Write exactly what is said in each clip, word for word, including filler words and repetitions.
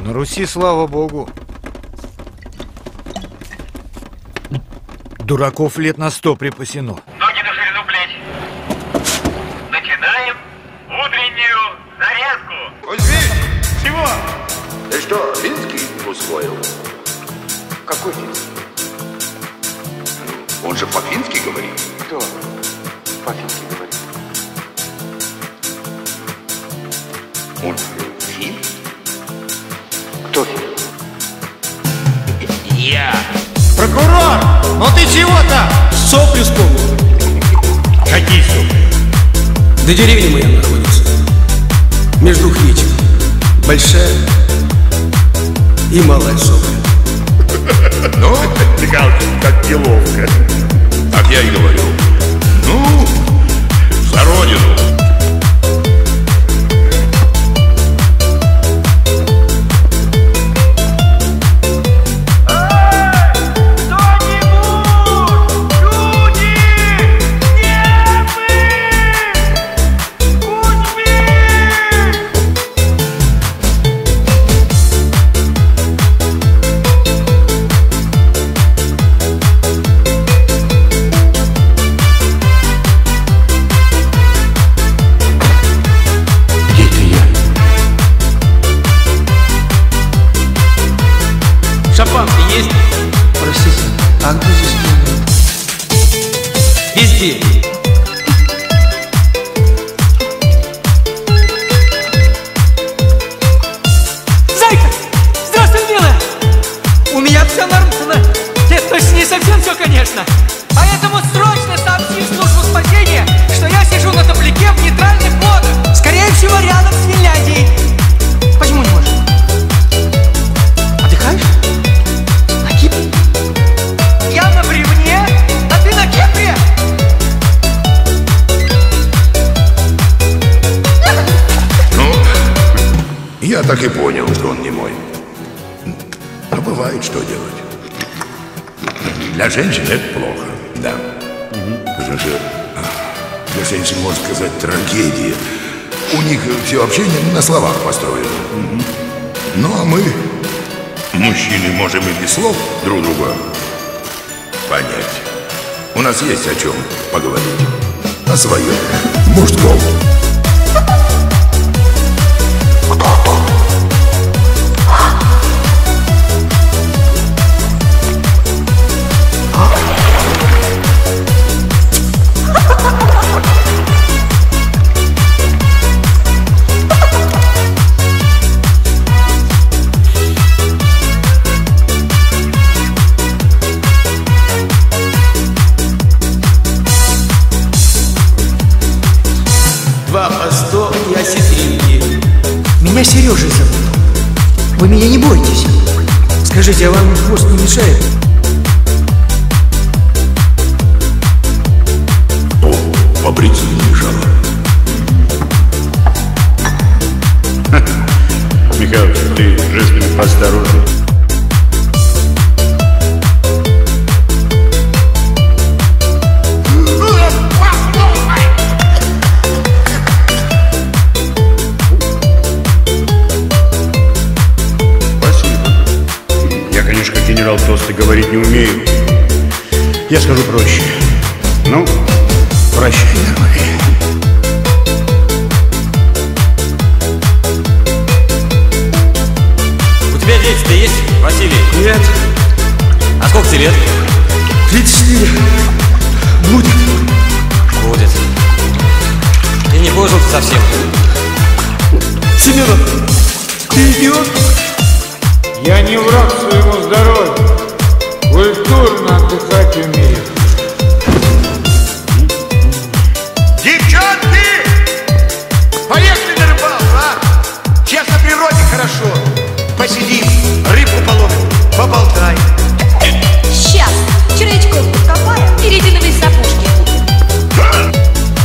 На Руси, слава богу, дураков лет на сто припасено. Ноги на ширину плеч. Начинаем утреннюю зарядку. Кузьмич! Чего? Ты что, финский усвоил? Какой финский? Он же по-фински говорит. Кто по-фински говорит? Он фин? Кто фин? Я. Прокурор! Ну ты чего-то? Сопли вспомнил. Какие сопли? До деревни моя находится. Между двух речек. Большая и малая сопля. Ну, Михалыч, как неловко. Так я и говорю. Ну, за родину. Шампанский есть? Простите, а где здесь туалет? Везде. Зайка! Здравствуй, милая! У меня все нормально. Нет, то есть не совсем все, конечно. Поэтому срочно сообщи в службу спасения, что я сижу на топляке в нейтральных водах. Скорее всего, рядом с Финляндией. Почему не можешь? Отдыхаешь? На Кипре? Я на бревне, а ты на Кипре? Ну, я так и понял, что он не мой. Но бывает, что делать. Для женщин это плохо, да. Потому что для женщин, можно сказать, трагедия. У них все общение на словах построено. Ну, а мы, мужчины, можем и без слов друг друга понять. У нас есть о чем поговорить. О своем мужском. Два по сто и осетринки. Меня Сережей зовут. Вы меня не бойтесь. Скажите, а вам хвост не мешает? О, побриться не мешало. Михалыч, ты жестами поосторожней. Генерал тосты говорить не умею. Я скажу проще. Ну, прощай, дорогой. У тебя дети-то есть, Василий? Нет. А сколько тебе лет? тридцать четыре. Будет. Будет. Ты не пожил совсем. Семенов, ты идиот? Я не враг своему здоровью. Культурно отдыхать умею. Девчонки! Поехали на рыбалку, а? Сейчас на природе хорошо. Посидим, рыбку половим, поболтаем. Сейчас червячков подкопаем и резиновые сапожки купим.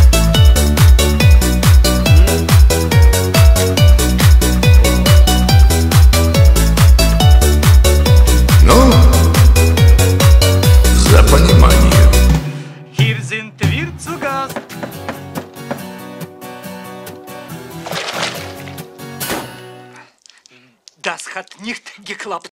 Ну, за понимание. Das hat nicht geklappt.